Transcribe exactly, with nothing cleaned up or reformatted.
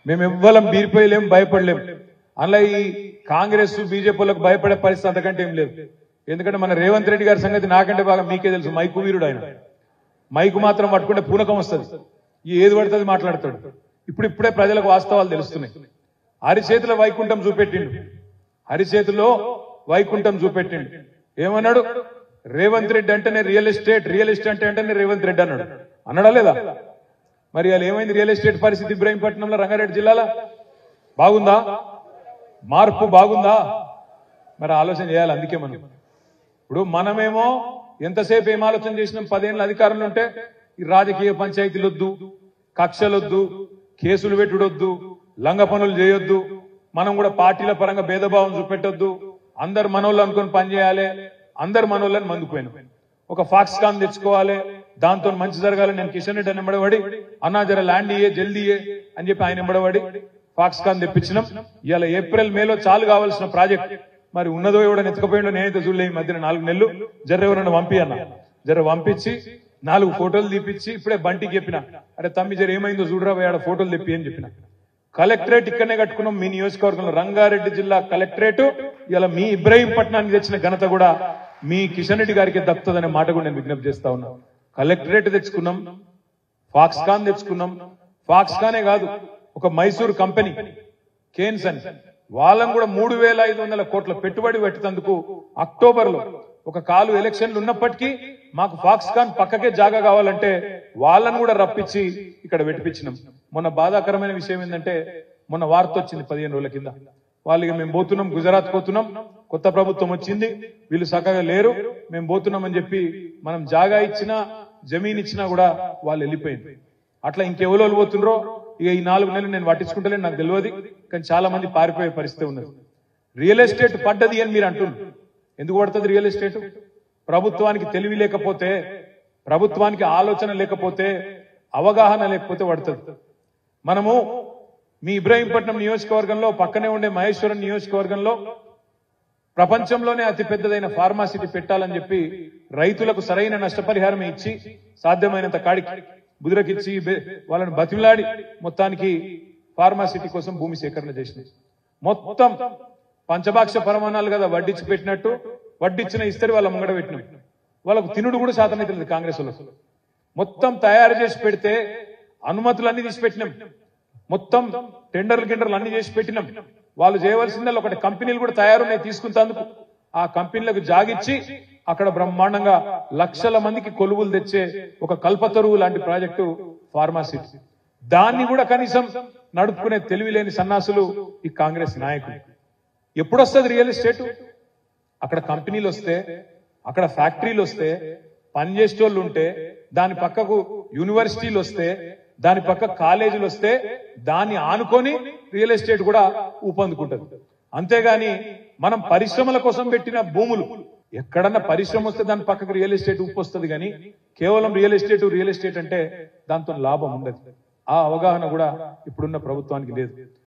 మేము ఎవ్వరం బీరిపోయలేం, భయపడలేం. అలా ఈ కాంగ్రెస్ బీజేపీలకు భయపడే పరిస్థితి అంతకంటే ఏం లేదు. ఎందుకంటే మన రేవంత్ రెడ్డి గారి సంగతి నాకంటే బాగా మీకే తెలుసు. మైకు వీరుడు ఆయన. మైకు మాత్రం పట్టుకుంటే పూనకం వస్తుంది. ఈ ఏది పడుతుంది మాట్లాడతాడు. ఇప్పుడు ఇప్పుడే ప్రజలకు వాస్తవాలు తెలుస్తున్నాయి. అరిచేతిలో వైకుంఠం చూపెట్టిండు. అరిచేతిలో వైకుంఠం చూపెట్టిండు. ఏమన్నాడు? రేవంత్ రెడ్డి అంటేనే రియల్ ఎస్టేట్, రియల్ ఎస్టేట్ అంటేనే రేవంత్ రెడ్డి అన్నాడు. అన్నాడా లేదా? మరి అలా ఏమైంది రియల్ ఎస్టేట్ పరిస్థితి ఇబ్రాహీంపట్నంలో, రంగారెడ్డి జిల్లాలో? బాగుందా? మార్పు బాగుందా? మరి ఆలోచన చేయాలి. అందుకే మనం ఇప్పుడు మనమేమో ఎంతసేపు ఏం ఆలోచన చేసినాం? పదేళ్ళ అధికారంలో ఉంటే ఈ రాజకీయ పంచాయతీలు వద్దు, కక్షలొద్దు, కేసులు పెట్టుడొద్దు, లంగ పనులు చేయొద్దు, మనం కూడా పార్టీల పరంగా భేదభావం చూపెట్టొద్దు, అందరు మనోళ్ళు అనుకుని పనిచేయాలి, అందరు మనోళ్ళని మందుకుపోయినాం. ఒక ఫాక్స్కాన్ తెచ్చుకోవాలి, దాంతో మంచి జరగాలి. నేను కిషన్ రెడ్డి అని ఎంబడబడి అన్నా జర ల్యాండ్ ఇయ్యే, జల్దీ ఇయ్యే అని చెప్పి ఆయన ఎంబడబడి ఫాక్స్కాన్ తెప్పించినాం. ఇవాళ ఏప్రిల్ మేలో చాలు కావాల్సిన ప్రాజెక్ట్ మరి ఉన్నదో ఎవడని ఎత్తుకపోయిండో నేనైతే చూడలే. ఈ మధ్యన నాలుగు నెలలు జర ఎవరన్నా పంపి అన్న, జర పంపించి నాలుగు ఫోటోలు తీపిచ్చి ఇప్పుడే బంటికి చెప్పిన, అరే తమ్మి జర ఏమైందో చూడరా ఆడ ఫోటోలు తెప్పి అని చెప్పిన. కలెక్టరేట్ ఇక్కడనే కట్టుకున్నాం మీ నియోజకవర్గంలో. రంగారెడ్డి జిల్లా కలెక్టరేట్ ఇలా మీ ఇబ్రాహీంపట్నానికి తెచ్చిన ఘనత కూడా మీ కిషన్ రెడ్డి గారికి దక్కుతుందనే మాట కూడా నేను విజ్ఞప్తి చేస్తా ఉన్నా. కలెక్టరేట్ తెచ్చుకున్నాం, ఫాక్స్కాన్ తెచ్చుకున్నాం. ఫాక్స్కానే కాదు, ఒక మైసూరు కంపెనీ కేన్స్ అని వాళ్ళని కూడా మూడు వేల ఐదు వందల కోట్ల పెట్టుబడి పెట్టేందుకు అక్టోబర్ లో ఒక కాలు ఎలక్షన్లు ఉన్నప్పటికీ మాకు ఫాక్స్కాన్ పక్కకే జాగా కావాలంటే వాళ్ళని కూడా రప్పించి ఇక్కడ పెట్టిపించినాం. మొన్న బాధాకరమైన విషయం ఏంటంటే మొన్న వార్త వచ్చింది పదిహేను రోజుల కింద. వాళ్ళకి మేము పోతున్నాం, గుజరాత్ పోతున్నాం, కొత్త ప్రభుత్వం వచ్చింది, వీళ్ళు చక్కగా లేరు, మేము పోతున్నాం అని చెప్పి మనం జాగా ఇచ్చినా జమీన్ ఇచ్చినా కూడా వాళ్ళు వెళ్ళిపోయింది. అట్లా ఇంకెవరు పోతుండ్రో ఇక ఈ నాలుగు నెలలు నేను పట్టించుకుంటలేను, నాకు తెలియదు. కానీ చాలా మంది పారిపోయే పరిస్థితి ఉన్నది. రియల్ ఎస్టేట్ పడ్డది అని మీరు అంటున్నారు. ఎందుకు పడుతుంది రియల్ ఎస్టేట్? ప్రభుత్వానికి తెలివి లేకపోతే, ప్రభుత్వానికి ఆలోచన లేకపోతే, అవగాహన లేకపోతే పడుతుంది. మనము మీ ఇబ్రాహీంపట్నం నియోజకవర్గంలో పక్కనే ఉండే మహేశ్వరం నియోజకవర్గంలో ప్రపంచంలోనే అతి పెద్దదైన ఫార్మాసిటీ పెట్టాలని చెప్పి రైతులకు సరైన నష్టపరిహారం ఇచ్చి సాధ్యమైనంత కాడికి బుదిరకిచ్చి వాళ్ళని బతిమిలాడి మొత్తానికి ఫార్మాసిటీ కోసం భూమి సేకరణ చేసింది. మొత్తం పంచభాక్ష పరమాణాలు కదా వడ్డించి పెట్టినట్టు వడ్డిచ్చిన ఇస్తరి వాళ్ళ ముంగడ పెట్టినాం. వాళ్ళకు తినుడు కూడా శాతమైతే లేదు కాంగ్రెస్ వాళ్ళకు. మొత్తం తయారు చేసి పెడితే అనుమతులన్నీ తీసి పెట్టినాం, మొత్తం టెండర్లు గిండర్లు అన్ని చేసి పెట్టినాం. వాళ్ళు చేయవలసిందే ఒకటి కంపెనీలు కూడా తయారున్నాయి తీసుకుంటేందుకు. ఆ కంపెనీలకు జాగిచ్చి అక్కడ బ్రహ్మాండంగా లక్షల మందికి కొలువులు తెచ్చే ఒక కల్పతరువు లాంటి ప్రాజెక్టు ఫార్మాసిటీ. దాన్ని కూడా కనీసం నడుపుకునే తెలివి లేని సన్నాసులు ఈ కాంగ్రెస్ నాయకులు. ఎప్పుడొస్తుంది రియల్ ఎస్టేట్? అక్కడ కంపెనీలు వస్తే, అక్కడ ఫ్యాక్టరీలు వస్తే, పనిచేసేటోళ్ళు ఉంటే, దాని పక్కకు యూనివర్సిటీలు వస్తే, దాని పక్క కాలేజీలు వస్తే దాన్ని ఆనుకొని రియల్ ఎస్టేట్ కూడా ఊపందుకుంటది. అంతేగాని మనం పరిశ్రమల కోసం పెట్టిన భూములు ఎక్కడన్నా పరిశ్రమ వస్తే దాని పక్కకు రియల్ ఎస్టేట్ ఊపు వస్తుంది. కానీ కేవలం రియల్ ఎస్టేట్ రియల్ ఎస్టేట్ అంటే దాంతో లాభం ఉండదు. ఆ అవగాహన కూడా ఇప్పుడున్న ప్రభుత్వానికి లేదు.